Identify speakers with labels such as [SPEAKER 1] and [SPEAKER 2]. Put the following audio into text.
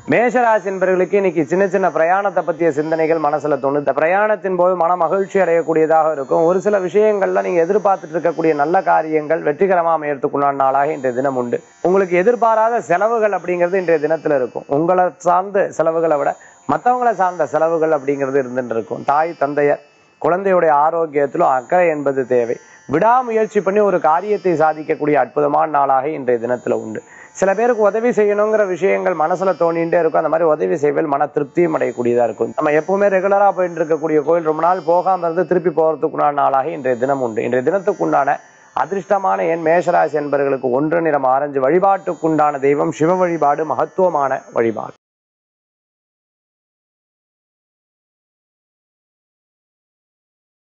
[SPEAKER 1] மேஷராசி என்பவர்களுக்கு இன்னைக்கு சின்ன சின்ன பிரயாணத்தை பற்றிய சிந்தனைகள் மனசுல தோணும். இந்த பிரயாணத்தின் போது மன மகிழ்ச்சி அடையக்கூடியதாக இருக்கும். ஒரு சில விஷயங்கள்ல நீங்க எதிர்பார்த்துட்டு இருக்கக்கூடிய நல்ல காரியங்கள் வெற்றிகரமாக அமையறதுக்குள்ளான நாளாக இன்றைய தினம் உண்டு. உங்களுக்கு எதிர்பாராத செலவுகள் அப்படிங்கிறது இன்றைய தினத்துல இருக்கும். உங்களை சார்ந்த செலவுகளை விட மற்றவங்களை சார்ந்த செலவுகள் அப்படிங்கிறது இருந்துட்டு இருக்கும். தாய் தந்தையர் குழந்தையுடைய ஆரோக்கியத்திலும் அக்கறை என்பது தேவை. விடாமுயற்சி பண்ணி ஒரு காரியத்தை சாதிக்கக்கூடிய அற்புதமான நாளாக இன்றைய தினத்துல உண்டு. சில பேருக்கு உதவி செய்யணுங்கிற விஷயங்கள் மனசுல தோணிட்டே இருக்கும். அந்த மாதிரி உதவி செய்வதில் மன திருப்தியும் அடையக்கூடியதா இருக்கும். நம்ம எப்பவுமே ரெகுலரா போயிட்டு இருக்கக்கூடிய கோயில் ரொம்ப நாள் போகாம இருந்து திருப்பி போறதுக்குண்டான நாளாக இன்றைய தினம் உண்டு. இன்றைய தினத்துக்குண்டான அதிர்ஷ்டமான எண் மேஷராசி என்பவர்களுக்கு 1 நிறம் ஆரஞ்சு. வழிபாட்டுக்குண்டான தெய்வம் சிவ வழிபாடு, மகத்துவமான வழிபாடு.